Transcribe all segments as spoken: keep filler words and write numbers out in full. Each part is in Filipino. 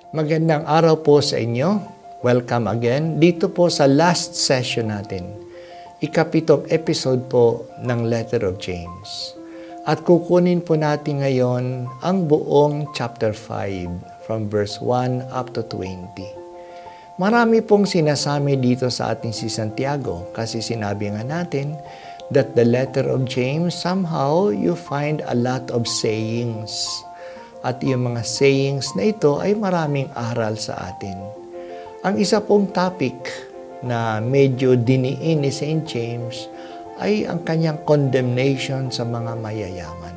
Magandang araw po sa inyo. Welcome again dito po sa last session natin. Ikapitong episode po ng Letter of James. At kukunin po natin ngayon ang buong chapter five from verse one up to twenty. Marami pong sinasami dito sa ating si Santiago kasi sinabi nga natin that the letter of James, somehow you find a lot of sayings. At yung mga sayings na ito ay maraming aral sa atin. Ang isa pong topic na medyo diniin ni Saint James ay ang kanyang condemnation sa mga mayayaman.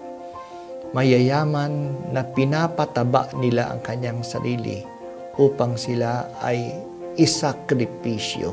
Mayayaman na pinapataba nila ang kanyang sarili upang sila ay isakripisyo.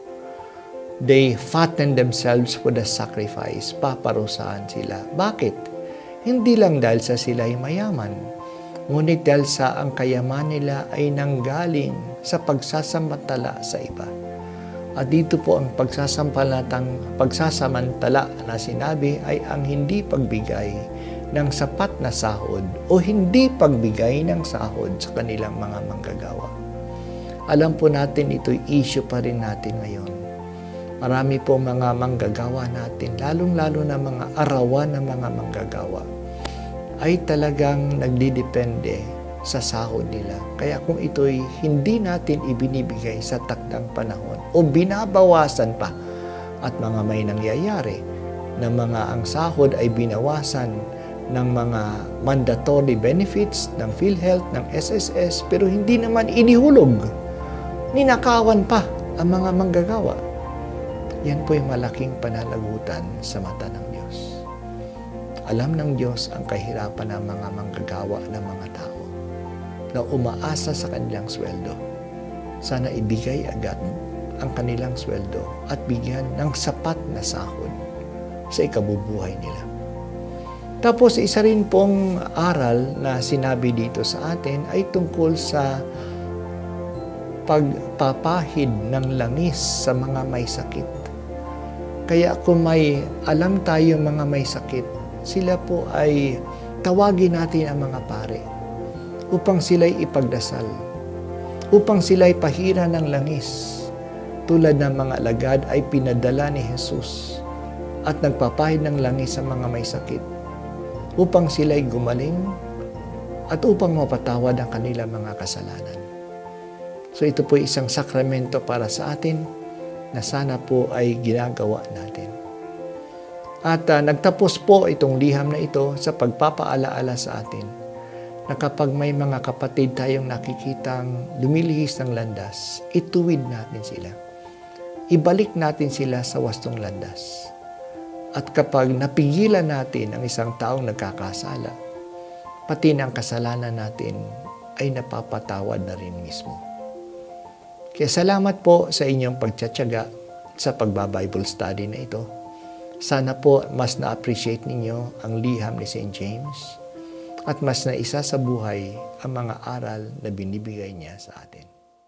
They fatten themselves for the sacrifice. Paparusahan sila. Bakit? Hindi lang dahil sa sila ay mayaman, ngunit dahil sa ang kayaman nila ay nanggaling sa pagsasamantala sa iba. At dito po ang pagsasampalatang pagsasamantala na sinabi ay ang hindi pagbigay ng sapat na sahod o hindi pagbigay ng sahod sa kanilang mga manggagawa. Alam po natin ito'y issue pa rin natin ngayon. Marami po mga manggagawa natin, lalong-lalo na mga arawan ng mga manggagawa, ay talagang nagdidepende sa sahod nila. Kaya kung ito'y hindi natin ibinibigay sa takdang panahon o binabawasan pa, at mga may nangyayari na mga ang sahod ay binawasan ng mga mandatory benefits ng PhilHealth, ng S S S, pero hindi naman inihulog, ninakawan pa ang mga manggagawa. Yan po yung malaking pananagutan sa mata ng Diyos. Alam ng Diyos ang kahirapan ng mga manggagawa ng mga tao na umaasa sa kanilang sweldo. Sana ibigay agad ang kanilang sweldo at bigyan ng sapat na sahod sa ikabubuhay nila. Tapos isa rin pong aral na sinabi dito sa atin ay tungkol sa pagpapahid ng langis sa mga may sakit. Kaya kung may alam tayo mga may sakit, sila po ay tawagin natin ang mga pare upang sila'y ipagdasal, upang sila'y pahira ng langis. Tulad ng mga alagad ay pinadala ni Jesus at nagpapahid ng langis sa mga may sakit upang sila'y gumaling at upang mapatawad ang kanilang mga kasalanan. So ito po isang sakramento para sa atin na sana po ay ginagawa natin. At uh, nagtapos po itong liham na ito sa pagpapaalaala sa atin na kapag may mga kapatid tayong nakikitang lumilihis ng landas, ituwid natin sila. Ibalik natin sila sa wastong landas. At kapag napigilan natin ang isang taong nagkakasala, pati ng kasalanan natin ay napapatawad na rin mismo. Kaya salamat po sa inyong pagtsatsaga sa pagba-Bible study na ito. Sana po mas na-appreciate ninyo ang liham ni Saint James at mas naisa sa buhay ang mga aral na binibigay niya sa atin.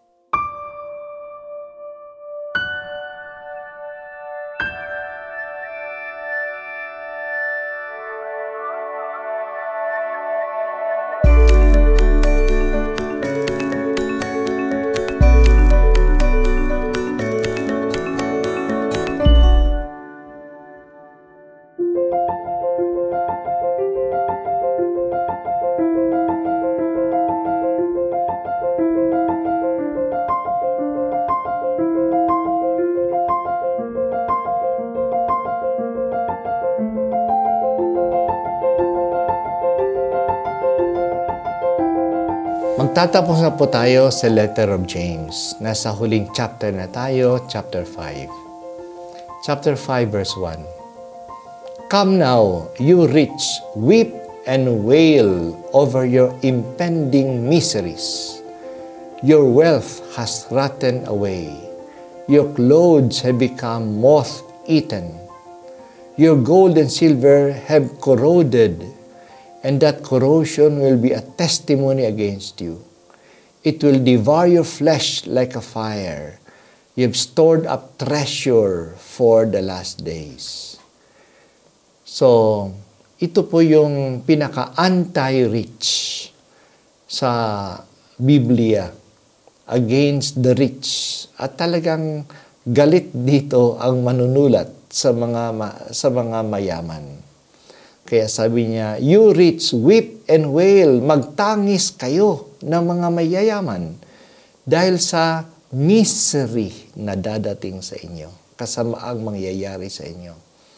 Magtatapos na po tayo sa Letter of James. Nasa huling chapter na tayo, chapter five. Chapter five, verse one. Come now, you rich, weep and wail over your impending miseries. Your wealth has rotten away. Your clothes have become moth-eaten. Your gold and silver have corroded, and that corrosion will be a testimony against you. It will devour your flesh like a fire. You have stored up treasure for the last days. So, ito po yung pinaka-anti-rich sa Biblia against the rich. At talagang galit dito ang manunulat sa mga ma- sa mga mayaman. Kaya sabi niya, "You rich, weep and wail, magtangis kayo ng mga mayayaman dahil sa misery na dadating sa inyo, kasamaang mangyayari sa inyo.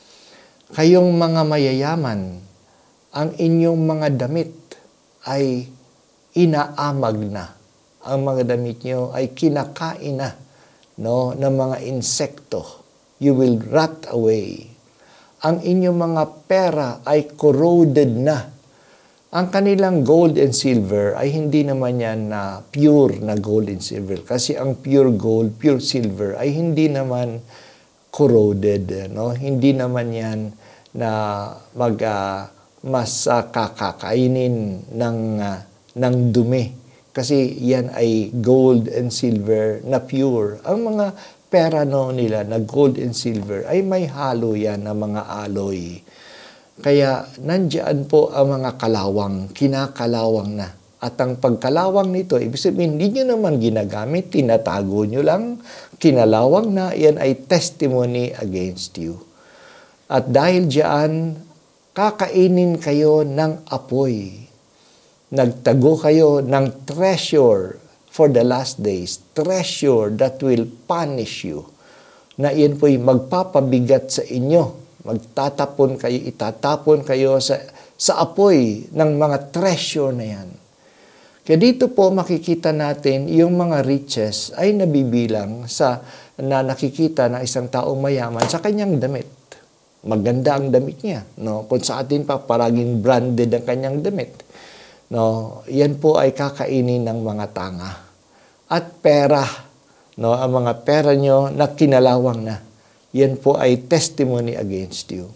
Kayong mga mayayaman, ang inyong mga damit ay inaamag na. Ang mga damit niyo ay kinakain na, no, ng mga insekto. You will rot away. Ang inyong mga pera ay corroded na. Ang kanilang gold and silver ay hindi naman yan na pure na gold and silver. Kasi ang pure gold, pure silver ay hindi naman corroded. No? Hindi naman yan na mag, uh, mas uh, kakakainin ng, uh, ng dumi. Kasi yan ay gold and silver na pure. Ang mga pera no nila na gold and silver ay may halo yan na mga alloy. Kaya nandiyan po ang mga kalawang, kinakalawang na. At ang pagkalawang nito, ibig sabihin, hindi nyo naman ginagamit, tinatago nyo lang, kinalawang na, yan ay testimony against you. At dahil diyan, kakainin kayo ng apoy. Nagtago kayo ng treasure for the last days, treasure that will punish you, na iyan po'y magpapabigat sa inyo. Magtatapon kayo, itatapon kayo sa, sa apoy ng mga treasure na yan. Kaya dito po makikita natin yung mga riches ay nabibilang sa na nakikita ng isang taong mayaman sa kanyang damit. Maganda ang damit niya. No? Kung sa atin pa, paraging branded ang kanyang damit. No? Yan po ay kakainin ng mga tanga. At pera, no, ang mga pera nyo na kinalawang na, yan po ay testimony against you.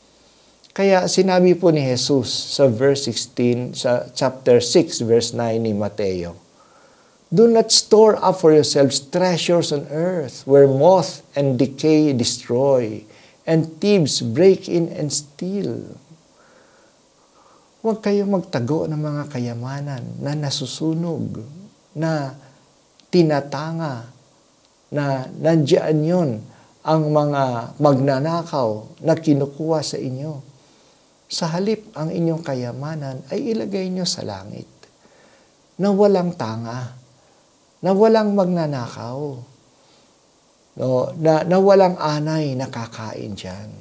Kaya sinabi po ni Jesus sa verse sixteen, sa chapter six, verse nine ni Mateo, "Do not store up for yourselves treasures on earth, where moth and decay destroy, and thieves break in and steal." Huwag kayong magtago ng mga kayamanan na nasusunog, na tinatanga, na nandiyan yun ang mga magnanakaw na kinukuha sa inyo. Sa halip, ang inyong kayamanan ay ilagay nyo sa langit, na walang tanga, na walang magnanakaw, no, na, na walang anay na kakain dyan.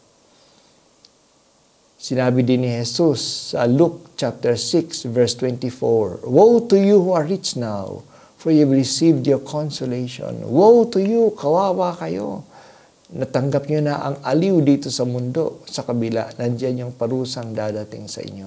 Sinabi din ni Jesus sa Luke chapter six, verse twenty-four, "Woe to you who are rich now, for you have received your consolation. Woe to you, kawawa kayo. Natanggap nyo na ang aliw dito sa mundo. Sa kabila, nandiyan yung parusang dadating sa inyo."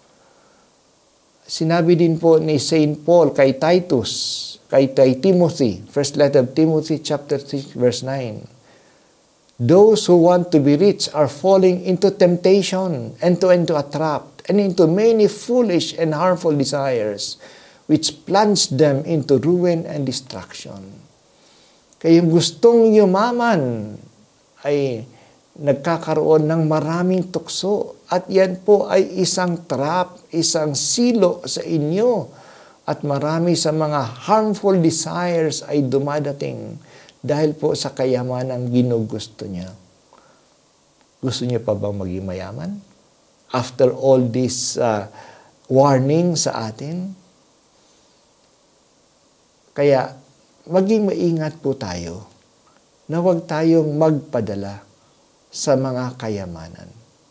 Sinabi din po ni Saint Paul kay Titus, kay, kay Timothy, first letter of Timothy chapter six, verse nine, "Those who want to be rich are falling into temptation and to into a trap and into many foolish and harmful desires, which plunge them into ruin and destruction." Kaya yung gustong yumaman ay nagkakaroon ng maraming tukso. At yan po ay isang trap, isang silo sa inyo. At marami sa mga harmful desires ay dumadating dahil po sa kayamanang ginugusto niya. Gusto niyo pa bang maging mayaman? After all this uh, warning sa atin? Kaya, maging maingat po tayo na huwag tayong magpadala sa mga kayamanan.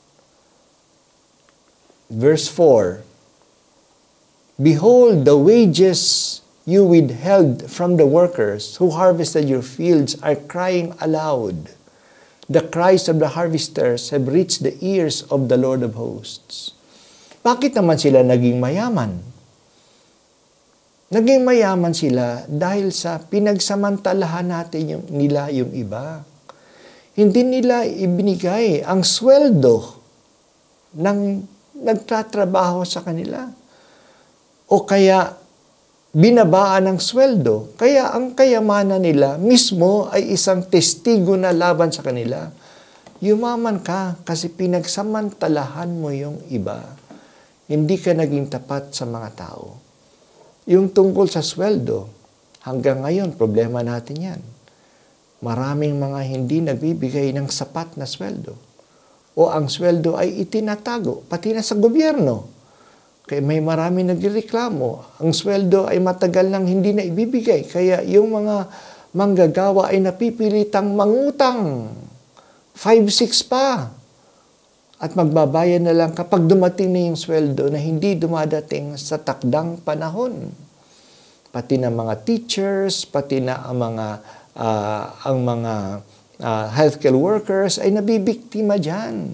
Verse four, "Behold, the wages you withheld from the workers who harvested your fields are crying aloud. The cries of the harvesters have reached the ears of the Lord of hosts." Bakit naman sila naging mayaman? Naging mayaman sila dahil sa pinagsamantalahan natin yung, nila yung iba. Hindi nila ibinigay ang sweldo ng nagtatrabaho sa kanila. O kaya binabaan ng sweldo. Kaya ang kayamanan nila mismo ay isang testigo na laban sa kanila. Yumaman ka kasi pinagsamantalahan mo yung iba. Hindi ka naging tapat sa mga tao. Yung tungkol sa sweldo, hanggang ngayon, problema natin yan. Maraming mga hindi nagbibigay ng sapat na sweldo. O ang sweldo ay itinatago, pati na sa gobyerno. Kaya may marami nagreklamo. Ang sweldo ay matagal nang hindi na ibibigay. Kaya yung mga manggagawa ay napipilitang mangutang. five six pa. At magbabayad na lang kapag dumating na yung sweldo na hindi dumadating sa takdang panahon. Pati na mga teachers, pati na ang mga uh, ang mga uh, healthcare workers ay nabibiktima dyan.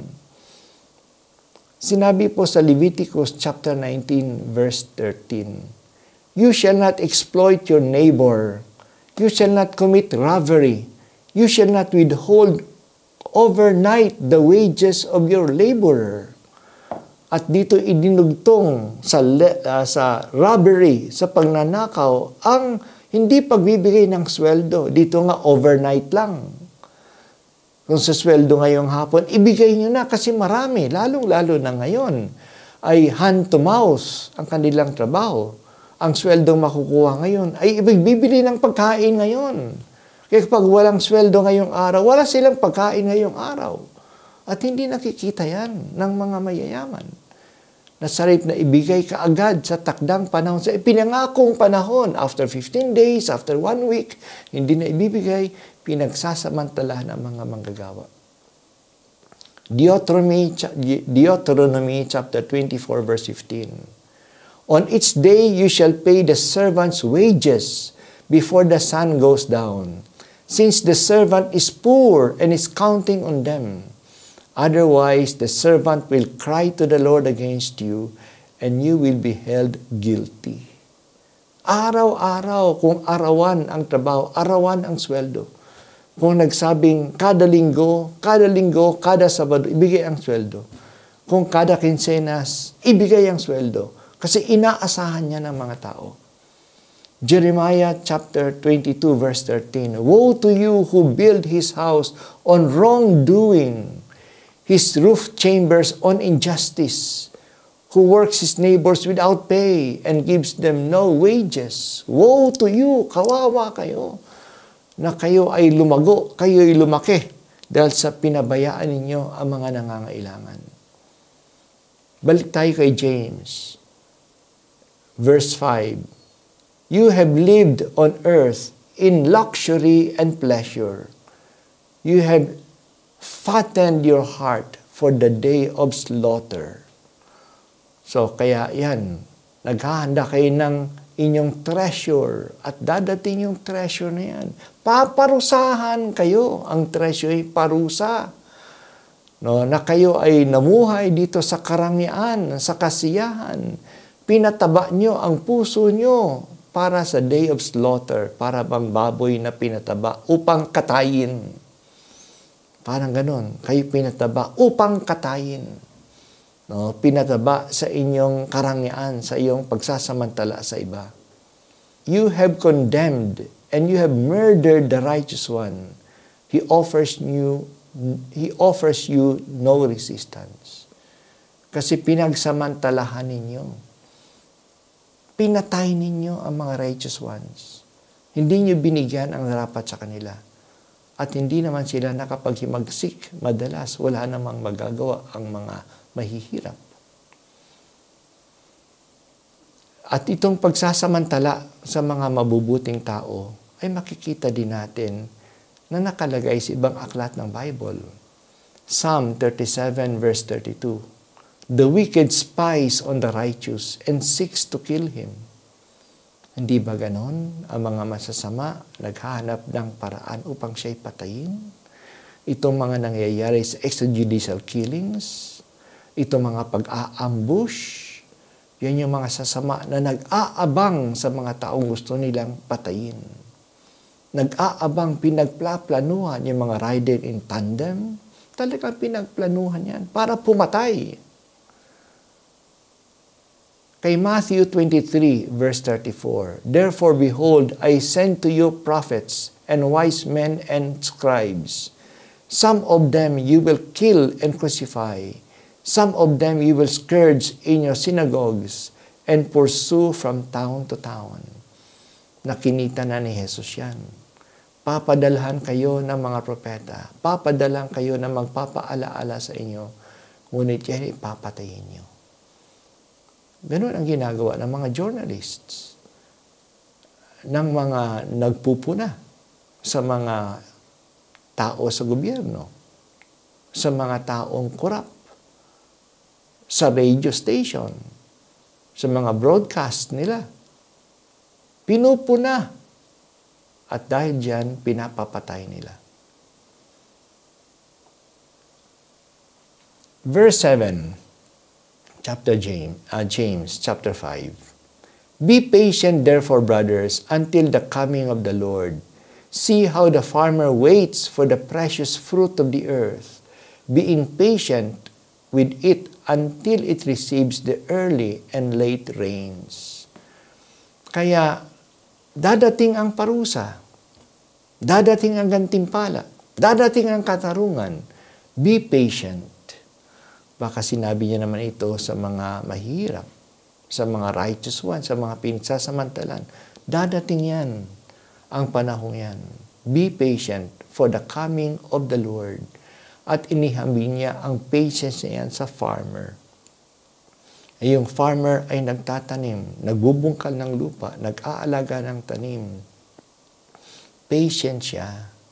Sinabi po sa Leviticus chapter nineteen verse thirteen, "You shall not exploit your neighbor. You shall not commit robbery. You shall not withhold overnight the wages of your laborer." At dito idinugtong sa uh, sa robbery, sa pagnanakaw, ang hindi pagbibigay ng sweldo. Dito nga overnight lang. Kung sa sweldo ngayong hapon, ibigay nyo na kasi marami, lalong-lalo na ngayon, ay hand to mouth ang kanilang trabaho. Ang sweldo makukuha ngayon ay ibibili ng pagkain ngayon. Kaya kapag walang sweldo ngayong araw, wala silang pagkain ngayong araw. At hindi nakikita yan ng mga mayayaman. Nasarip na ibigay kaagad sa takdang panahon, sa ipinangakong panahon, after fifteen days, after one week, hindi na ibibigay, pinagsasamantalahan ng mga manggagawa. Deuteronomy, Deuteronomy chapter twenty-four verse fifteen. "On each day you shall pay the servant's wages before the sun goes down, since the servant is poor and is counting on them. Otherwise the servant will cry to the Lord against you, and you will be held guilty." Araw-araw, kung arawan ang trabaho, arawan ang sweldo. Kung nagsabing kada linggo, kada linggo, kada Sabado, ibigay ang sweldo. Kung kada kinsenas, ibigay ang sweldo. Kasi inaasahan niya ng mga tao. Jeremiah chapter twenty-two verse thirteen, "Woe to you who build his house on wrongdoing, his roof chambers on injustice, who works his neighbors without pay and gives them no wages. Woe to you, kawawa kayo, na kayo ay lumago, kayo ay lumaki dahil sa pinabayaan ninyo ang mga nangangailangan." Balik tayo kay James. Verse five, "You have lived on earth in luxury and pleasure. You have fattened your heart for the day of slaughter." So, kaya yan, naghahanda kayo ng inyong treasure at dadating yung treasure na yan. Paparusahan kayo. Ang treasure ay parusa. No, na kayo ay namuhay dito sa karangyaan, sa kasiyahan. Pinataba nyo ang puso nyo para sa day of slaughter, para bang baboy na pinataba upang katayin. Parang ganon, kayo pinataba upang katayin. No, pinataba sa inyong karangyaan, sa iyong pagsasamantala sa iba. "You have condemned and you have murdered the righteous one. He offers you, he offers you no resistance." Kasi pinagsamantalahan ninyo. Pinatay ninyo ang mga righteous ones. Hindi nyo binigyan ang dapat sa kanila. At hindi naman sila nakapaghimagsik. Madalas, wala namang magagawa ang mga mahihirap. At itong pagsasamantala sa mga mabubuting tao ay makikita din natin na nakalagay sa ibang aklat ng Bible. Psalm thirty-seven verse thirty-two, "The wicked spies on the righteous and seeks to kill him." Hindi ba ganon? Ang mga masasama naghahanap ng paraan upang siya'y patayin? Itong mga nangyayari sa extrajudicial killings, itong mga pag-a-ambush, yan yung mga sasama na nag-aabang sa mga taong gusto nilang patayin. Nag-aabang, pinagplaplanuhan yung mga rider in tandem. Talagang pinagplanuhan yan para pumatay. Kay Matthew twenty-three verse thirty-four, "Therefore behold, I send to you prophets and wise men and scribes. Some of them you will kill and crucify. Some of them you will scourge in your synagogues and pursue from town to town. Nakinita na ni Jesus yan. Papadalhan kayo ng mga propeta. Papadalhan kayo na magpapaalaala sa inyo. Ngunit yan ipapatayin nyo. Ganun ang ginagawa ng mga journalists, ng mga nagpupuna sa mga tao sa gobyerno, sa mga taong korap, sa radio station, sa mga broadcast nila. Pinupuna. At dahil diyan, pinapapatay nila. Verse seven, chapter James, uh, James, chapter five. Be patient, therefore, brothers, until the coming of the Lord. See how the farmer waits for the precious fruit of the earth, being patient with it until it receives the early and late rains. Kaya, dadating ang parusa, dadating ang gantimpala, dadating ang katarungan. Be patient. Baka sinabi niya naman ito sa mga mahirap, sa mga righteous ones, sa mga pinagsasamantalan. Dadating yan, ang panahong yan. Be patient for the coming of the Lord. At inihambing niya ang patience niya yan sa farmer. Ay yung farmer ay nagtatanim, nagbubungkal ng lupa, nag-aalaga ng tanim. Patient siya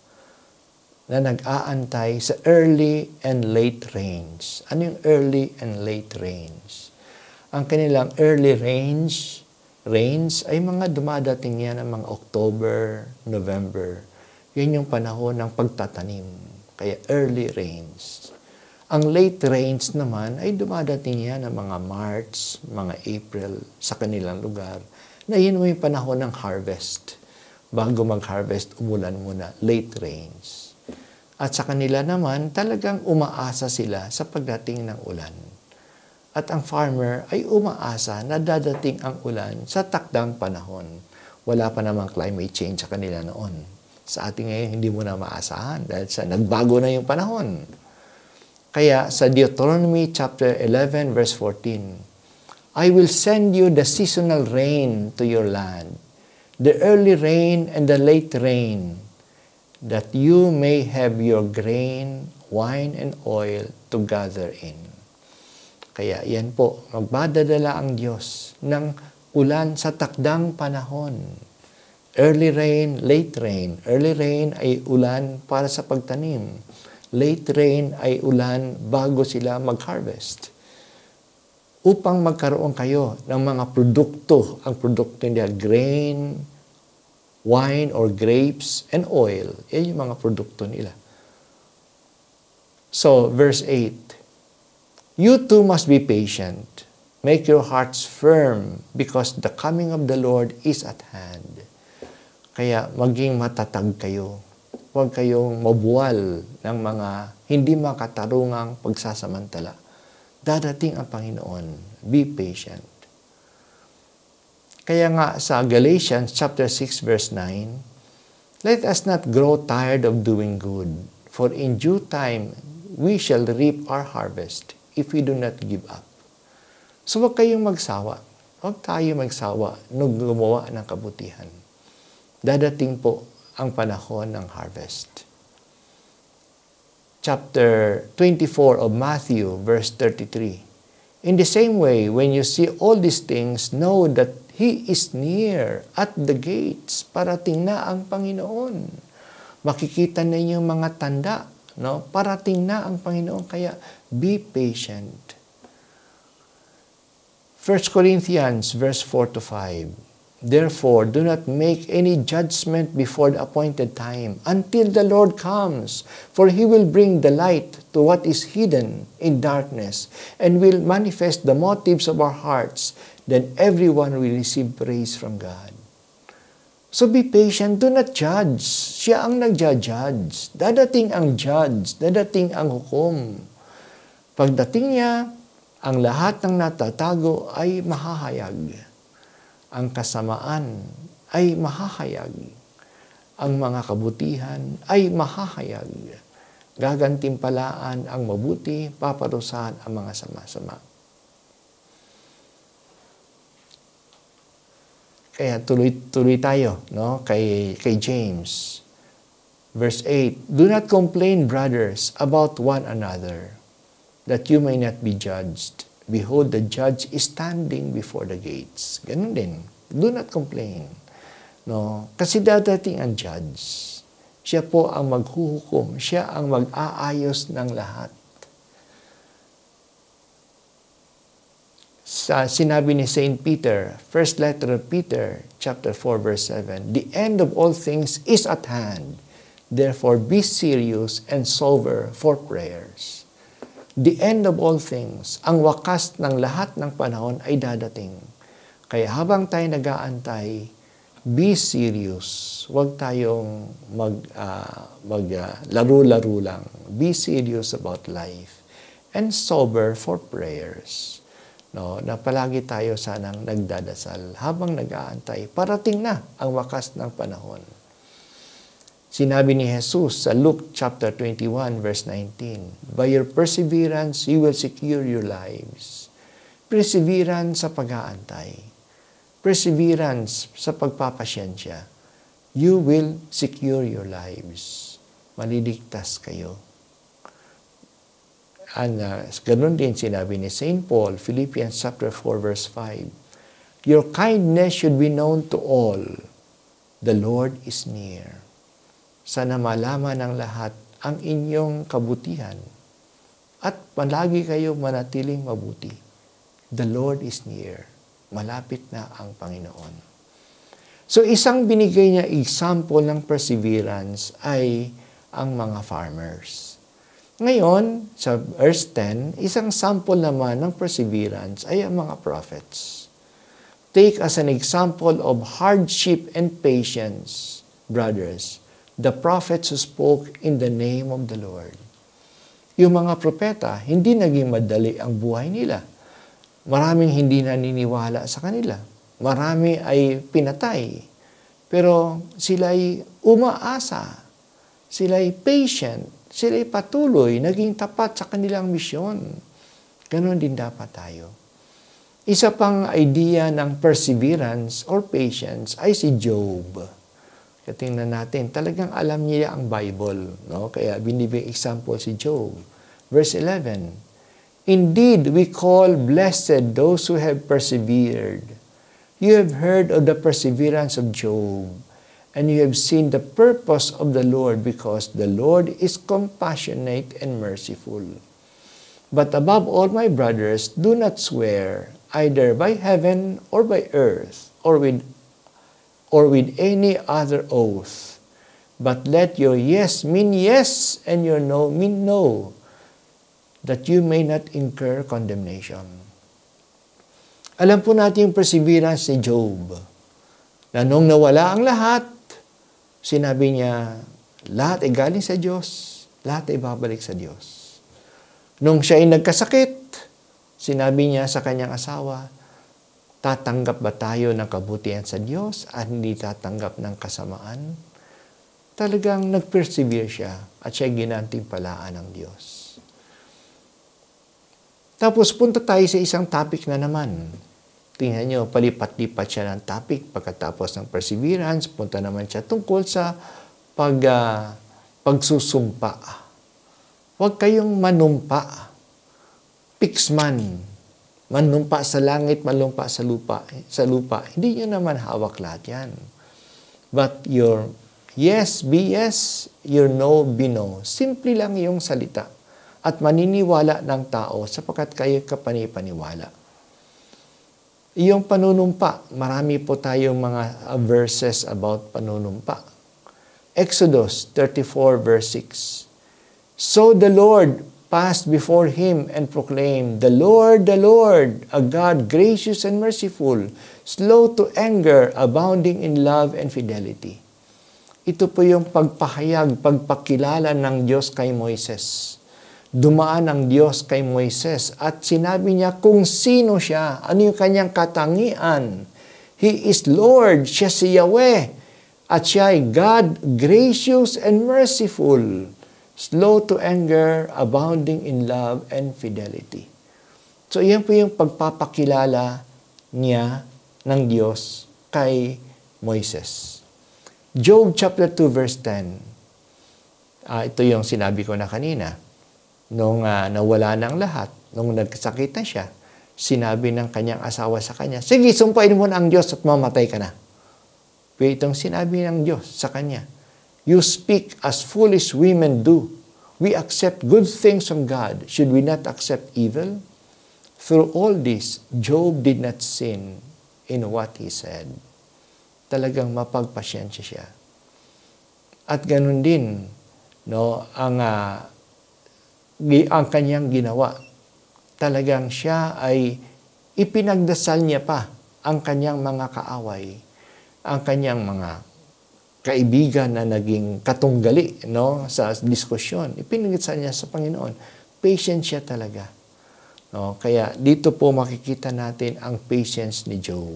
na nag-aantay sa early and late rains. Ano yung early and late rains? Ang kanilang early rains, rains ay mga dumadating yan ng mga October, November. Yan yung panahon ng pagtatanim. Kaya early rains. Ang late rains naman ay dumadating yan ng mga March, mga April sa kanilang lugar. Na yun yung panahon ng harvest. Bago mag-harvest, umulan muna. Late rains. At sa kanila naman, talagang umaasa sila sa pagdating ng ulan. At ang farmer ay umaasa na dadating ang ulan sa takdang panahon. Wala pa namang climate change sa kanila noon. Sa ating ngayon, hindi mo na maasahan dahil sa nagbago na yung panahon. Kaya sa Deuteronomy chapter eleven verse fourteen, I will send you the seasonal rain to your land, the early rain and the late rain, that you may have your grain, wine, and oil to gather in. Kaya yan po, magdadala ang Diyos ng ulan sa takdang panahon. Early rain, late rain. Early rain ay ulan para sa pagtanim. Late rain ay ulan bago sila mag-harvest. Upang magkaroon kayo ng mga produkto, ang produkto nila, grain, wine or grapes, and oil. Yan yung mga produkto nila. So, verse eight. You too must be patient. Make your hearts firm because the coming of the Lord is at hand. Kaya maging matatag kayo. Huwag kayong mabuwal ng mga hindi makatarungang pagsasamantala. Dadating ang Panginoon. Be patient. Kaya nga sa Galatians chapter six verse nine, let us not grow tired of doing good, for in due time we shall reap our harvest if we do not give up. So huwag kayong magsawa. Huwag tayo magsawa nung gumawa ng kabutihan. Dadating po ang panahon ng harvest. Chapter twenty-four of Matthew, verse thirty-three. In the same way, when you see all these things, know that He is near at the gates. Parating na ang Panginoon. Makikita ninyo yung mga tanda. No? Parating na ang Panginoon. Kaya, be patient. First Corinthians, verse four to five. Therefore, do not make any judgment before the appointed time, until the Lord comes, for He will bring the light to what is hidden in darkness, and will manifest the motives of our hearts. Then everyone will receive praise from God. So be patient, do not judge. Siya ang nagja-judge. Dadating ang judge, dadating ang hukom. Pagdating niya, ang lahat ng natatago ay mahahayag. Ang kasamaan ay mahahayag. Ang mga kabutihan ay mahahayag. Gagantimpalaan ang mabuti, paparusahan ang mga sama-sama. Kaya tuloy-tuloy tayo, no? Kay, kay James. Verse eight, do not complain, brothers, about one another, that you may not be judged. Behold, the judge is standing before the gates. Ganun din. Do not complain. No? Kasi dadating ang judge. Siya po ang maghuhukom. Siya ang mag-aayos ng lahat. Sa sinabi ni Saint Peter, first letter of Peter, chapter four, verse seven, the end of all things is at hand. Therefore, be serious and sober for prayers. The end of all things, ang wakas ng lahat ng panahon ay dadating. Kaya habang tayo nag-aantay, be serious. Huwag tayong mag, uh, mag uh, laro-laro lang. Be serious about life. And sober for prayers. No, na palagi tayo sanang nagdadasal habang nag-aantay. Parating na ang wakas ng panahon. Sinabi ni Jesus sa Luke chapter twenty-one verse nineteen, by your perseverance, you will secure your lives. Perseverance sa pag-aantay. Perseverance sa pagpapasyensya. You will secure your lives. Maliligtas kayo. And uh, ganun din sinabi ni Saint Paul, Philippians chapter four verse five, your kindness should be known to all. The Lord is near. Sana malaman ng lahat ang inyong kabutihan at palagi kayo manatiling mabuti. The Lord is near. Malapit na ang Panginoon. So isang binigay niya example ng perseverance ay ang mga farmers. Ngayon, sa verse ten, isang sample naman ng perseverance ay ang mga prophets. Take as an example of hardship and patience, brothers, the prophets who spoke in the name of the Lord. Yung mga propeta, hindi naging madali ang buhay nila. Maraming hindi naniniwala sa kanila. Marami ay pinatay. Pero sila'y umaasa. Sila'y patient. Sila'y patuloy, naging tapat sa kanilang misyon. Ganon din dapat tayo. Isa pang idea ng perseverance or patience ay si Job. Katingnan natin, talagang alam niya ang Bible. No? Kaya binibigay example si Job. Verse eleven, indeed, we call blessed those who have persevered. You have heard of the perseverance of Job, and you have seen the purpose of the Lord, because the Lord is compassionate and merciful. But above all, my brothers, do not swear, either by heaven or by earth, or with or with any other oath. But let your yes mean yes, and your no mean no, that you may not incur condemnation. Alam po natin yung perseverance ni Job, na nung nawala ang lahat, sinabi niya, lahat ay galing sa Diyos, lahat ay babalik sa Diyos. Nung siya ay nagkasakit, sinabi niya sa kanyang asawa, tatanggap ba tayo ng kabutihan sa Diyos at hindi tatanggap ng kasamaan? Talagang nag-persevere siya at siya ginantimpalaan ng Diyos. Tapos punta tayo sa isang topic na naman. Tingnan nyo, palipat-lipat siya ng topic. Pagkatapos ng perseverance, punta naman siya tungkol sa pag, uh, pagsusumpa. Huwag kayong manumpa. Pixman. Manumpa sa langit, manumpa sa lupa. Sa lupa. Hindi nyo naman hawak lahat yan. But your yes, be yes, your no, be no. Simple lang yung salita. At maniniwala ng tao sapagkat kayo kapanipaniwala. Yung panunumpa, marami po tayong mga verses about panunumpa. Exodus thirty-four verse six. So the Lord passed before him and proclaimed, the Lord, the Lord, a God gracious and merciful, slow to anger, abounding in love and fidelity. Ito po yung pagpahayag, pagpakilala ng Diyos kay Moises. Dumaan ang Diyos kay Moises at sinabi niya kung sino siya, ano yung kanyang katangian. He is Lord, siya si Yahweh, at siya ay God, gracious and merciful, slow to anger, abounding in love and fidelity. So, yan po yung pagpapakilala niya ng Diyos kay Moises. Job chapter two verse ten. Uh, ito yung sinabi ko na kanina. Nung uh, nawala ng lahat, nung nagkasakit na siya, sinabi ng kanyang asawa sa kanya, sige, sumpain mo na ang Diyos at mamatay ka na. Pero itong sinabi ng Diyos sa kanya, you speak as foolish women do. We accept good things from God. Should we not accept evil? Through all this, Job did not sin in what he said. Talagang mapagpasyensya siya. At ganun din, no, ang, uh, ang kanyang ginawa. Talagang siya ay ipinagdasal niya pa ang kanyang mga kaaway, ang kanyang mga kaibigan na naging katunggali, no, sa diskusyon. Ipinagdasal niya sa Panginoon. Patient siya talaga. No, kaya dito po makikita natin ang patience ni Job.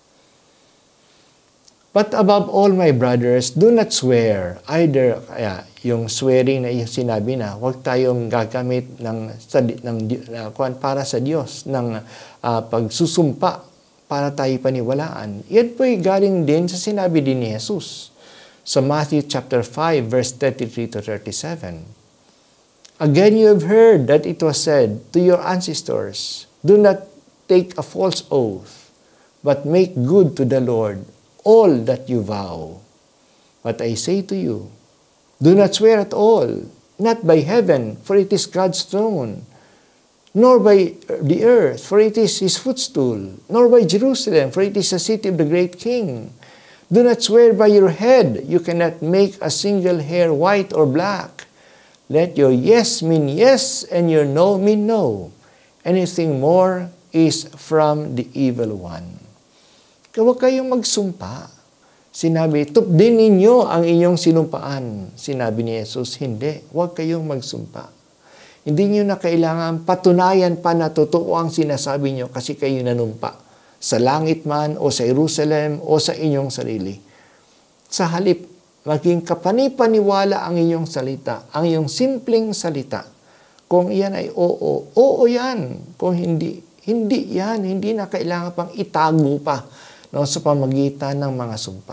But above all, my brothers, do not swear. Either, kaya, yung swearing na yung sinabi na, huwag tayong gagamit ng, ng, ng, para sa Diyos, ng uh, pagsusumpa para tayo paniwalaan. Yan po'y galing din sa sinabi din ni Jesus sa Matthew chapter five, verse thirty-three to thirty-seven. Again, you have heard that it was said to your ancestors, do not take a false oath, but make good to the Lord all that you vow. But I say to you, do not swear at all, not by heaven, for it is God's throne, nor by the earth, for it is his footstool, nor by Jerusalem, for it is the city of the great king. Do not swear by your head, you cannot make a single hair white or black. Let your yes mean yes, and your no mean no. Anything more is from the evil one. Huwag kayong magsumpa. Sinabi, tupdin ninyo ang inyong sinumpaan. Sinabi ni Jesus, hindi. Huwag kayong magsumpa. Hindi nyo na kailangan patunayan pa na totoo ang sinasabi nyo kasi kayo nanumpa. Sa langit man o sa Jerusalem o sa inyong sarili. Sa halip, maging kapanipaniwala ang inyong salita, ang inyong simpleng salita. Kung iyan ay oo, oo yan. Kung hindi, hindi yan. Hindi na kailangan pang itago pa, no, sa pamagitan ng mga sumpa.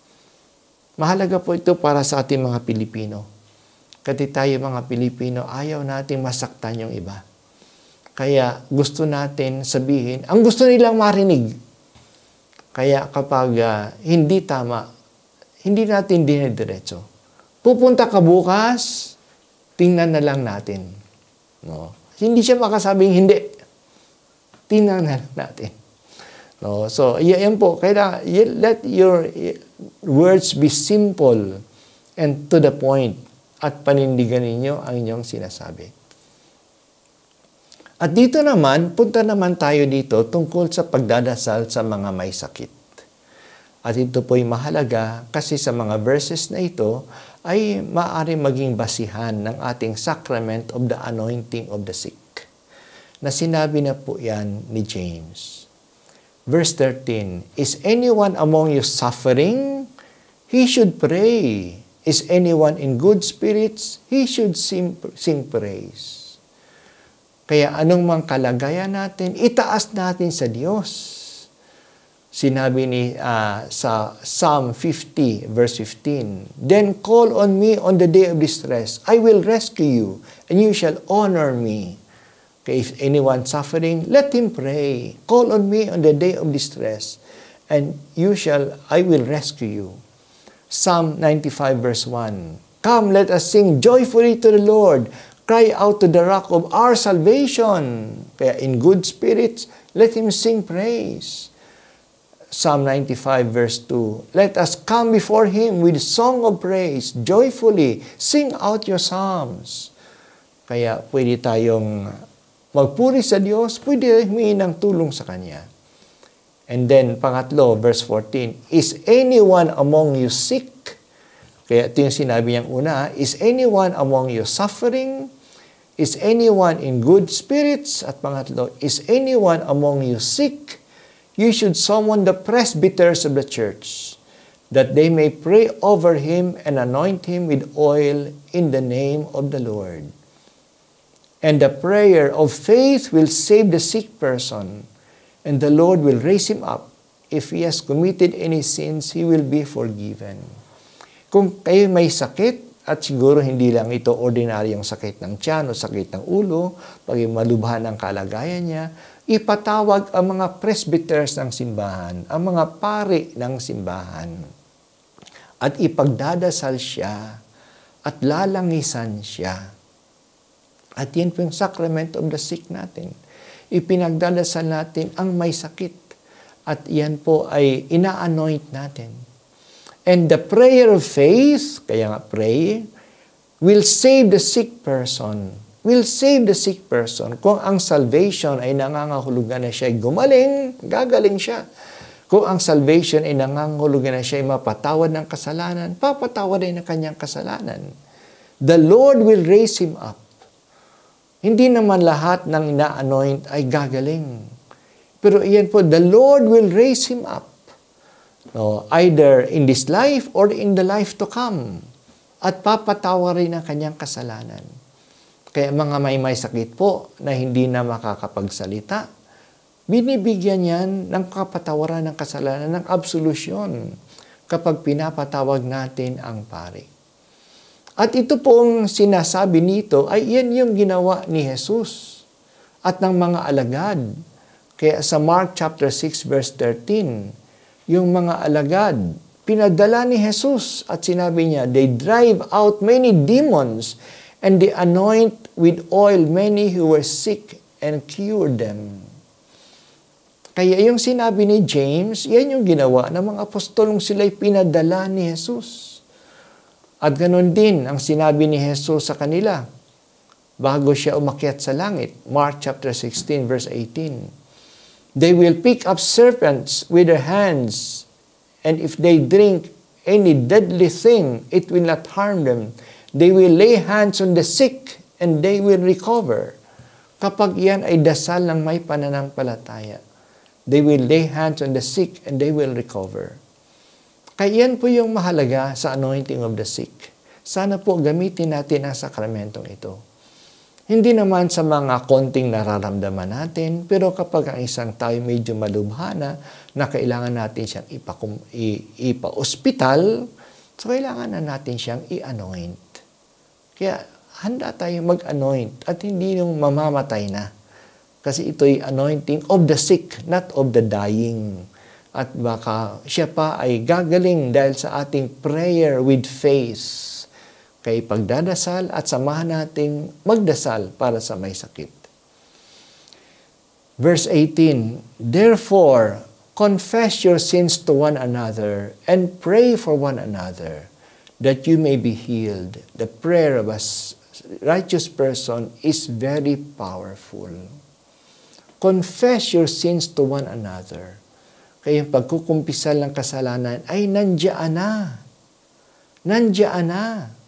Mahalaga po ito para sa ating mga Pilipino. Kasi tayo mga Pilipino, ayaw natin masaktan yung iba. Kaya gusto natin sabihin, ang gusto nilang marinig. Kaya kapag uh, hindi tama, hindi natin dinidiretso. Pupunta ka bukas, tingnan na lang natin. No? Hindi siya makasabing hindi. Tingnan na lang natin. No? So, yan po. Kaya let your words be simple and to the point at panindigan ninyo ang inyong sinasabi. At dito naman, punta naman tayo dito tungkol sa pagdadasal sa mga may sakit. At ito po'y mahalaga kasi sa mga verses na ito ay maaari maging basihan ng ating sacrament of the anointing of the sick. Na sinabi na po yan ni James. Verse thirteen, is anyone among you suffering? He should pray. Is anyone in good spirits? He should sing, sing praise. Kaya anong mang kalagayan natin, itaas natin sa Diyos. Sinabi ni uh, sa Psalm fifty, verse fifteen, then call on me on the day of distress. I will rescue you, and you shall honor me. Okay, if anyone suffering, let him pray. Call on me on the day of distress, and you shall, I will rescue you. Psalm ninety-five, verse one, come, let us sing joyfully to the Lord. Cry out to the rock of our salvation. Kaya in good spirits, let him sing praise. Psalm ninety-five, verse two, let us come before him with song of praise, joyfully, sing out your psalms. Kaya pwede tayong magpuri sa Diyos, pwede humingi ng tulong sa Kanya. And then, pangatlo, verse fourteen, is anyone among you sick? Kaya ito yung sinabi niyang una, is anyone among you suffering? Is anyone in good spirits? At pangatlo, is anyone among you sick? You should summon the presbyters of the church, that they may pray over him and anoint him with oil in the name of the Lord. And the prayer of faith will save the sick person, and the Lord will raise him up. if he has committed any sins, he will be forgiven. Kung kayo may sakit, at siguro hindi lang ito ordinaryong sakit ng tiyan o sakit ng ulo, pag malubhan ang kalagayan niya, ipatawag ang mga presbyters ng simbahan, ang mga pari ng simbahan, at ipagdadasal siya at lalangisan siya. At yan po yung sacrament of the sick natin. Ipinagdadasal natin ang may sakit. At yan po ay ina-anoint natin. And the prayer of faith, kaya nga pray, will save the sick person. Will save the sick person. Kung ang salvation ay nangangahulugan na siya ay gumaling, gagaling siya. Kung ang salvation ay nangangahulugan na siya ay mapatawad ng kasalanan, papatawad ay ng kanyang kasalanan. The Lord will raise him up. Hindi naman lahat ng ina-anoint ay gagaling. Pero iyan po, the Lord will raise him up. No, either in this life or in the life to come. At papatawad rin ang kanyang kasalanan. Kaya mga may may sakit po na hindi na makakapagsalita, binibigyan yan ng kapatawaran ng kasalanan, ng absolusyon kapag pinapatawag natin ang pari. At ito pong sinasabi nito ay yan yung ginawa ni Jesus at ng mga alagad. Kaya sa Mark chapter six verse thirteen, yung mga alagad, pinadala ni Jesus at sinabi niya, they drive out many demons and they anoint with oil many who were sick and cure them. Kaya yung sinabi ni James, yan yung ginawa ng mga apostol nung sila'y pinadala ni Jesus. At ganun din ang sinabi ni Jesus sa kanila bago siya umakyat sa langit. Mark chapter sixteen verse eighteen. They will pick up serpents with their hands, and if they drink any deadly thing, it will not harm them. They will lay hands on the sick, and they will recover. Kapag yan ay dasal ng may pananampalataya, they will lay hands on the sick, and they will recover. Kaya yan po yung mahalaga sa anointing of the sick. Sana po gamitin natin ang sakramentong ito. Hindi naman sa mga konting nararamdaman natin, pero kapag ang isang tao medyo malubhana na kailangan natin siyang ipa- ipa-ospital, so kailangan na natin siyang i-anoint. Kaya handa tayong mag-anoint at hindi yung mamamatay na. Kasi ito'y anointing of the sick, not of the dying. At baka siya pa ay gagaling dahil sa ating prayer with faith. Kay pagdadasal at samahan nating magdasal para sa may sakit. Verse eighteen, therefore, confess your sins to one another and pray for one another that you may be healed. The prayer of a righteous person is very powerful. Confess your sins to one another. Kaya yung pagkukumpisal ng kasalanan ay nandiyan na. Nandiyan na.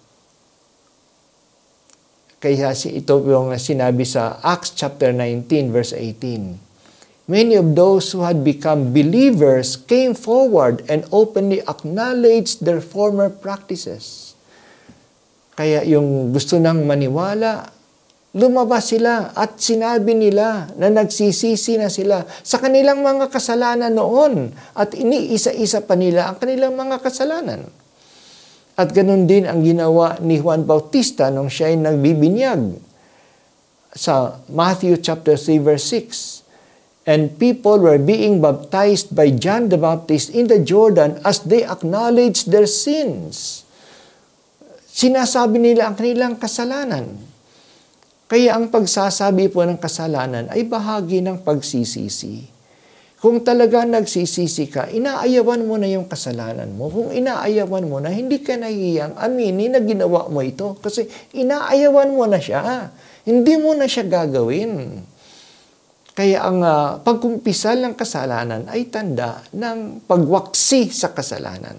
Kaya ito yung sinabi sa Acts chapter nineteen verse eighteen. Many of those who had become believers came forward and openly acknowledged their former practices. Kaya yung gusto nang maniwala, lumabas sila at sinabi nila na nagsisisi na sila sa kanilang mga kasalanan noon at iniisa-isa pa nila ang kanilang mga kasalanan. At ganun din ang ginawa ni Juan Bautista nung siya ay nagbibinyag sa Matthew chapter three verse six. And people were being baptized by John the Baptist in the Jordan as they acknowledged their sins. Sinasabi nila ang kanilang kasalanan. Kaya ang pagsasabi po ng kasalanan ay bahagi ng pagsisisi. Kung talaga nagsisisi ka, inaayawan mo na yung kasalanan mo. Kung inaayawan mo na, hindi ka nahihiyang aminin na ginawa mo ito. Kasi inaayawan mo na siya. Hindi mo na siya gagawin. Kaya ang uh, pagkumpisal ng kasalanan ay tanda ng pagwaksi sa kasalanan.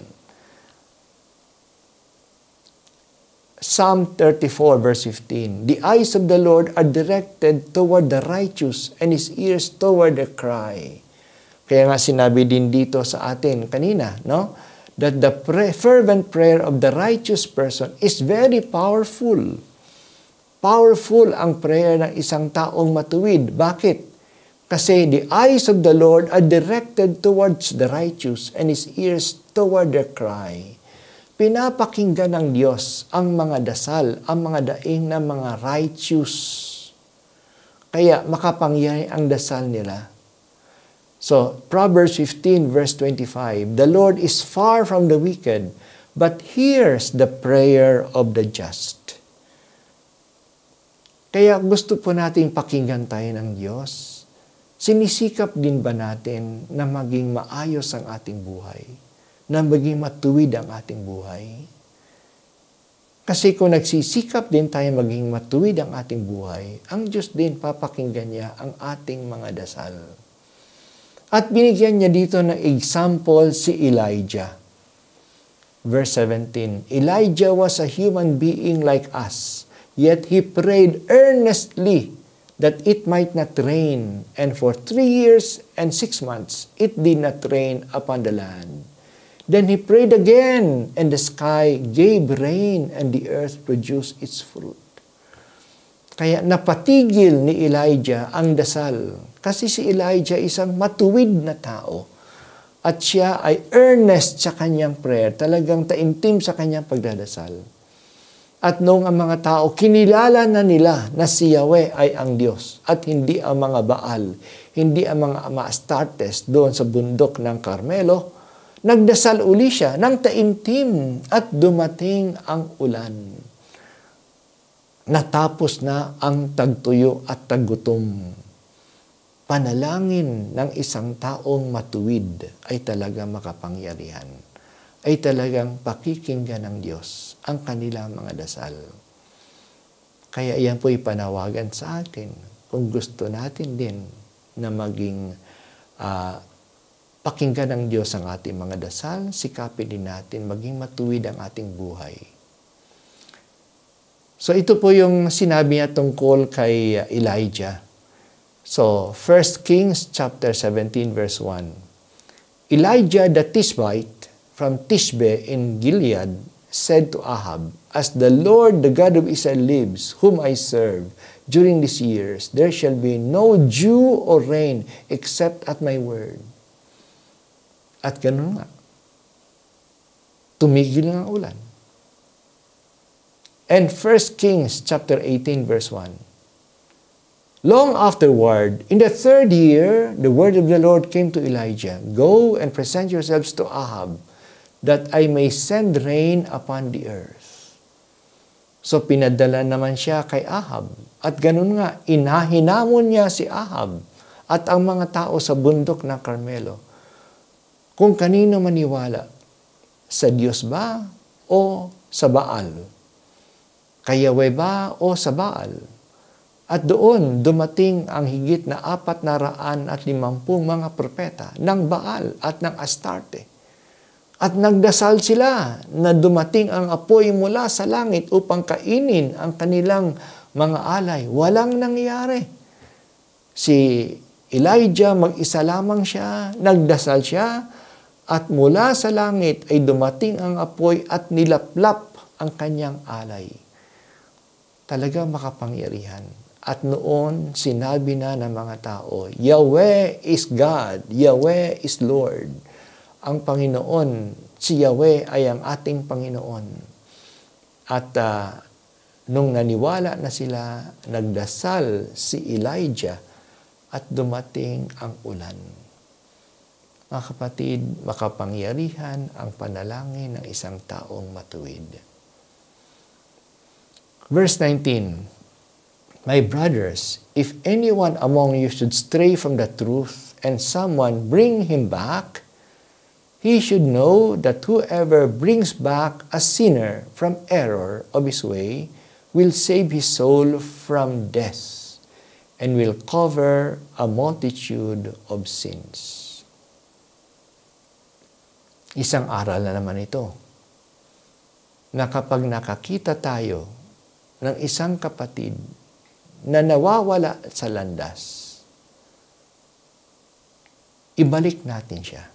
Psalm thirty-four verse fifteen. The eyes of the Lord are directed toward the righteous and His ears toward their cry. Kaya nga sinabi din dito sa atin kanina, no? That the pray, fervent prayer of the righteous person is very powerful. Powerful ang prayer ng isang taong matuwid. Bakit? Kasi the eyes of the Lord are directed towards the righteous and His ears toward their cry. Pinapakinggan ng Diyos ang mga dasal, ang mga daing ng mga righteous. Kaya makapangyari ang dasal nila. So, Proverbs fifteen verse twenty-five, the Lord is far from the wicked, but hears the prayer of the just. Kaya gusto po nating pakinggan tayo ng Diyos. Sinisikap din ba natin na maging maayos ang ating buhay? Na maging matuwid ang ating buhay? Kasi kung nagsisikap din tayo maging matuwid ang ating buhay, ang Diyos din papakinggan niya ang ating mga dasal. At binigyan niya dito ng example si Elijah. Verse seventeen, Elijah was a human being like us, yet he prayed earnestly that it might not rain, and for three years and six months it did not rain upon the land. Then he prayed again, and the sky gave rain, and the earth produced its fruit. Kaya napatigil ni Elijah ang dasal, kasi si Elijah isang matuwid na tao, at siya ay earnest sa kanyang prayer, talagang taimtim sa kanyang pagdadasal. At noong ang mga tao, kinilala na nila na si Yahweh ay ang Diyos at hindi ang mga Baal, hindi ang mga Astartes doon sa bundok ng Carmelo, nagdasal uli siya ng taimtim at dumating ang ulan. Natapos na ang tagtuyo at taggutom. Panalangin ng isang taong matuwid ay talaga makapangyarihan, ay talagang pakikinggan ng Diyos ang kanilang mga dasal. Kaya iyan po ipanawagan sa atin kung gusto natin din na maging uh, pakinggan ng Diyos ang ating mga dasal, sikapin din natin maging matuwid ang ating buhay. So ito po yung sinabi niya tungkol kay Elijah. So First Kings chapter seventeen verse one. Elijah the Tishbite from Tishbe in Gilead said to Ahab, As the Lord, the God of Israel lives, whom I serve, during these years, there shall be no dew or rain except at my word. At ganun nga, tumigil ng ulan. And First Kings chapter eighteen verse one. Long afterward, in the third year, the word of the Lord came to Elijah, Go and present yourselves to Ahab, that I may send rain upon the earth. So pinadala naman siya kay Ahab. At ganun nga, inahinamon niya si Ahab at ang mga tao sa bundok ng Carmelo kung kanino maniwala, sa Diyos ba o sa Baal? Kay Yahweh ba o sa Baal? At doon dumating ang higit na apat na raan at limampung mga propeta ng Baal at ng Astarte. At nagdasal sila na dumating ang apoy mula sa langit upang kainin ang kanilang mga alay. Walang nangyari. Si Elijah, mag-isa lamang siya, nagdasal siya, at mula sa langit ay dumating ang apoy at nilaplap ang kanyang alay. Talaga makapangyarihan. At noon, sinabi na ng mga tao, Yahweh is God, Yahweh is Lord. Ang Panginoon, si Yahweh ay ang ating Panginoon. At uh, nung naniwala na sila, nagdasal si Elijah at dumating ang ulan. Mga kapatid, makapangyarihan ang panalangin ng isang taong matuwid. Verse nineteen, My brothers, if anyone among you should stray from the truth and someone bring him back, he should know that whoever brings back a sinner from error of his way will save his soul from death and will cover a multitude of sins. Isang aral na naman ito, na kapag nakakita tayo ng isang kapatid na nawawala sa landas, ibalik natin siya.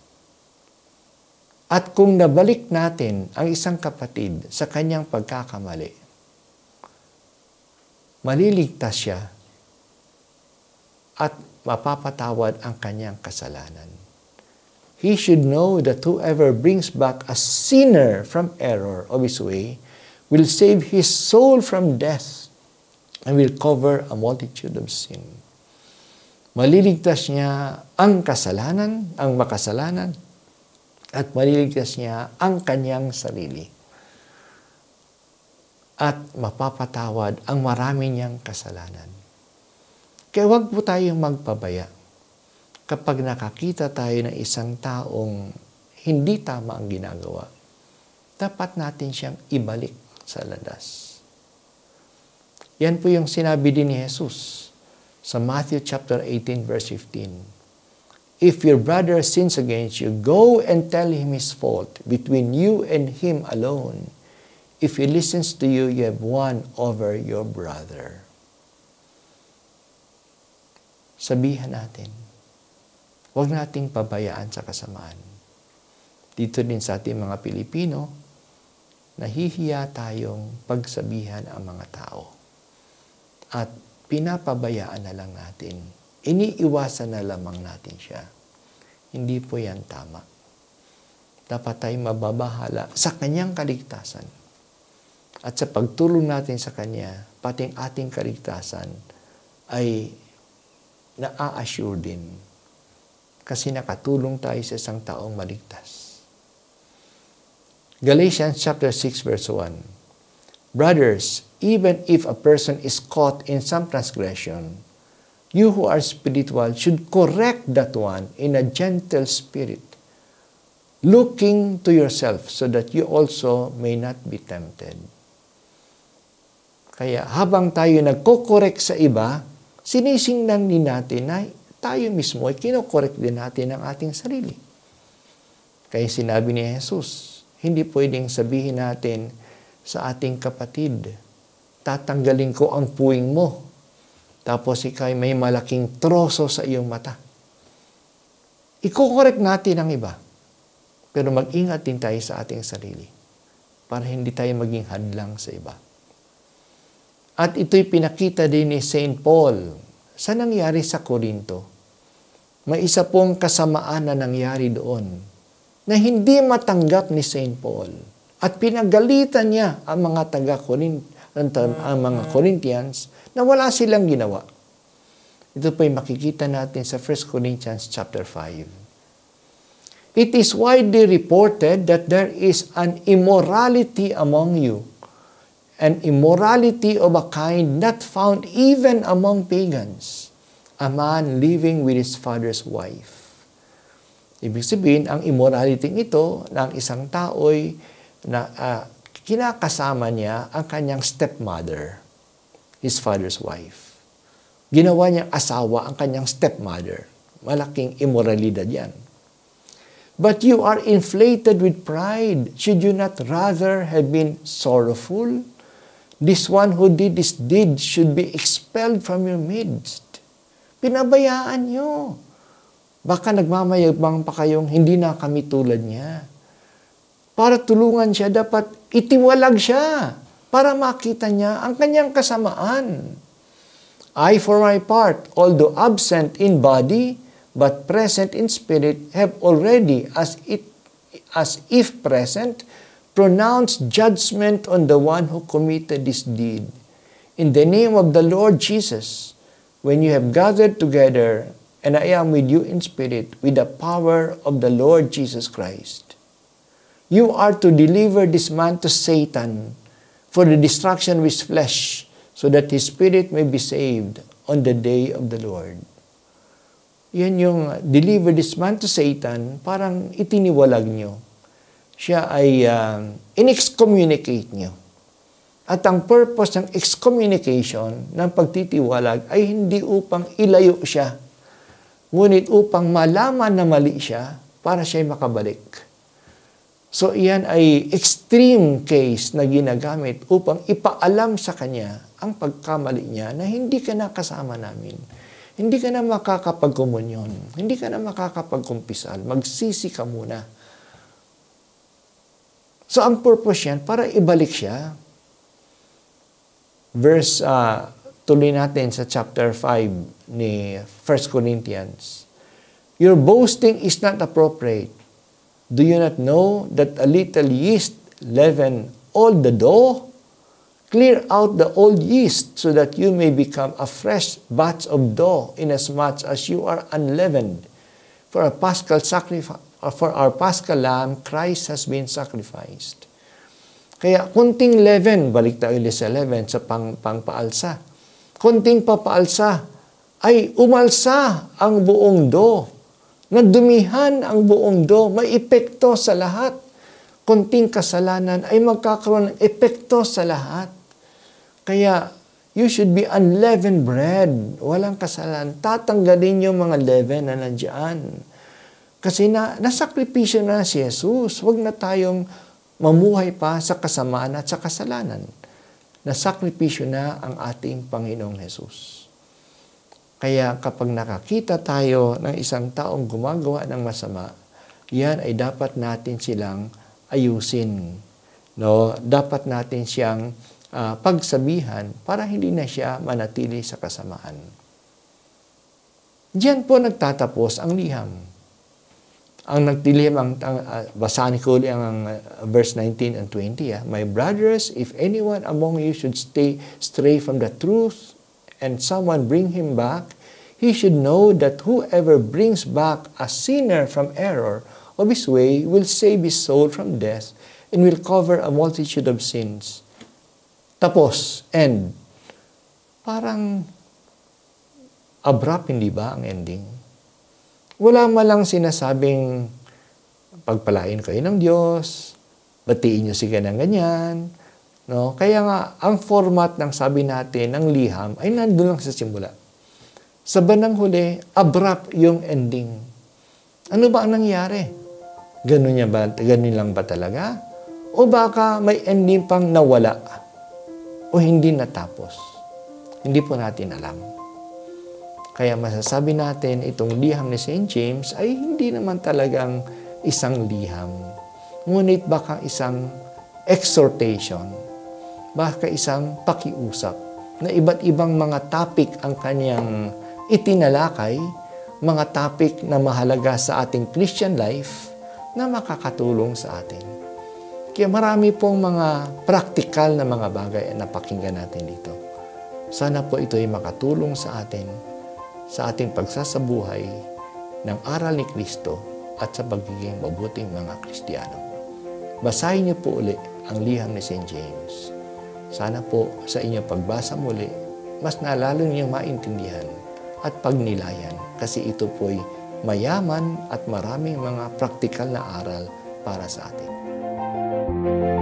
At kung nabalik natin ang isang kapatid sa kanyang pagkakamali, maliligtas siya at mapapatawad ang kanyang kasalanan. He should know that whoever brings back a sinner from error of his way will save his soul from death and will cover a multitude of sin. Maliligtas niya ang kasalanan, ang makasalanan, at maliligtas niya ang kanyang sarili. At mapapatawad ang marami niyang kasalanan. Kaya huwag po tayong magpabaya. Kapag nakakita tayo ng isang taong hindi tama ang ginagawa, dapat natin siyang ibalik sa landas. Yan po yung sinabi din ni Jesus sa Matthew chapter eighteen verse fifteen. If your brother sins against you, go and tell him his fault between you and him alone. If he listens to you, you have won over your brother. Sabihan natin. Huwag nating pabayaan sa kasamaan. Dito din sa ating mga Pilipino, nahihiya tayong pagsabihan ang mga tao. At pinapabayaan na lang natin. Iniiwasan na lamang natin siya. Hindi po yan tama. Dapat tayong mababahala sa kanyang kaligtasan. At sa pagtulong natin sa kanya, pati ating kaligtasan ay na-assure din. Kasi nakatulong tayo sa isang taong maligtas. Galatians chapter six verse one. Brothers, even if a person is caught in some transgression, you who are spiritual should correct that one in a gentle spirit, looking to yourself so that you also may not be tempted. Kaya habang tayo nagko-correct sa iba, sinisingnan din natin na tayo mismo ay kinokorek din natin ang ating sarili. Kaya sinabi ni Jesus, hindi pwedeng sabihin natin sa ating kapatid, tatanggalin ko ang puwing mo, tapos ikay may malaking troso sa iyong mata. Iko-correct natin ang iba, pero mag-ingat din tayo sa ating sarili para hindi tayo maging hadlang sa iba. At ito'y pinakita din ni Saint Paul sa nangyari sa Korinto. May isa pong kasamaan na nangyari doon na hindi matanggap ni Saint Paul. At pinagalitan niya ang mga taga-Korint, ang mga Corinthians na wala silang ginawa. Ito po'y makikita natin sa First Corinthians chapter five. It is widely reported that there is an immorality among you, an immorality of a kind not found even among pagans, a man living with his father's wife. Ibig sabihin, ang immorality ito ng isang tao'y na uh, kinakasama niya ang kanyang stepmother, his father's wife. Ginawa niyang asawa ang kanyang stepmother. Malaking immoralidad yan. But you are inflated with pride. Should you not rather have been sorrowful? This one who did this deed should be expelled from your midst. Pinabayaan nyo. Baka nagmamayabang pa kayong hindi na kami tulad niya. Para tulungan siya, dapat itiwalag siya para makita niya ang kanyang kasamaan. I, for my part, although absent in body, but present in spirit, have already, as it, as if present, pronounced judgment on the one who committed this deed. In the name of the Lord Jesus, when you have gathered together, and I am with you in spirit, with the power of the Lord Jesus Christ, you are to deliver this man to Satan for the destruction of his flesh, so that his spirit may be saved on the day of the Lord. Yan yung deliver this man to Satan, parang itiniwalag nyo. Siya ay uh, in-excommunicate nyo. At ang purpose ng excommunication, ng pagtitiwalag, ay hindi upang ilayo siya, ngunit upang malaman na mali siya para siya'y makabalik. So, iyan ay extreme case na ginagamit upang ipaalam sa kanya ang pagkamali niya na hindi ka na kasama namin. Hindi ka na makakapagkomunyon. Hindi ka na makakapagkumpisal. Magsisi ka muna. So, ang purpose yan, para ibalik siya. Verse uh, tuloy natin sa chapter five ni First Corinthians. Your boasting is not appropriate. Do you not know that a little yeast leaven all the dough? Clear out the old yeast so that you may become a fresh batch of dough, inasmuch as you are unleavened. For a Paschal sacrifice, for our Paschal lamb, Christ has been sacrificed. Kaya kunting leaven, balik tayo ulit sa leaven, sa pang, pangpaalsa. Kunting papaalsa ay umalsa ang buong dough. Nadumihan ang buong dough, may epekto sa lahat. Kunting kasalanan ay magkakaroon ng epekto sa lahat. Kaya, you should be unleavened bread. Walang kasalanan. Tatanggalin yung mga leaven na nandiyan. Kasi na, nasakripisyo na si Jesus. Huwag na tayong mamuhay pa sa kasamaan at sa kasalanan. Nasakripisyo na ang ating Panginoong Jesus. Kaya kapag nakakita tayo ng isang taong gumagawa ng masama, yan ay dapat natin silang ayusin. No? Dapat natin siyang uh, pagsabihan para hindi na siya manatili sa kasamaan. Diyan po nagtatapos ang liham. Ang nagtilihim, ang, ang uh, basahin ko ulit ang uh, verse nineteen and twenty. Ah. My brothers, if anyone among you should stay stray from the truth, and someone bring him back, he should know that whoever brings back a sinner from error of his way will save his soul from death and will cover a multitude of sins. Tapos, end. Parang abrupt, hindi ba ang ending? Wala malang sinasabing pagpalain kayo ng Diyos, batiin niyo siya ng ganyan. No? Kaya nga, ang format ng sabi natin, ng liham, ay nandun lang sa simula. Sa bandang huli, abrupt yung ending. Ano ba ang nangyari? Ganun, niya ba, ganun lang ba talaga? O baka may ending pang nawala? O hindi natapos? Hindi po natin alam. Kaya masasabi natin, itong liham ni Saint James ay hindi naman talagang isang liham. Ngunit baka isang exhortation. Baka isang pakiusap na iba't ibang mga topic ang kanyang itinalakay, mga topic na mahalaga sa ating Christian life na makakatulong sa atin. Kaya marami pong mga practical na mga bagay na pakinggan natin dito. Sana po ito ay makatulong sa atin sa ating pagsasabuhay ng aral ni Kristo at sa pagiging mabuting mga Kristiyano. Basahin niyo po uli ang liham ni Saint James. Sana po sa inyong pagbasa muli, mas nalalo niyong maintindihan at pagnilayan kasi ito po'y mayaman at maraming mga praktikal na aral para sa atin.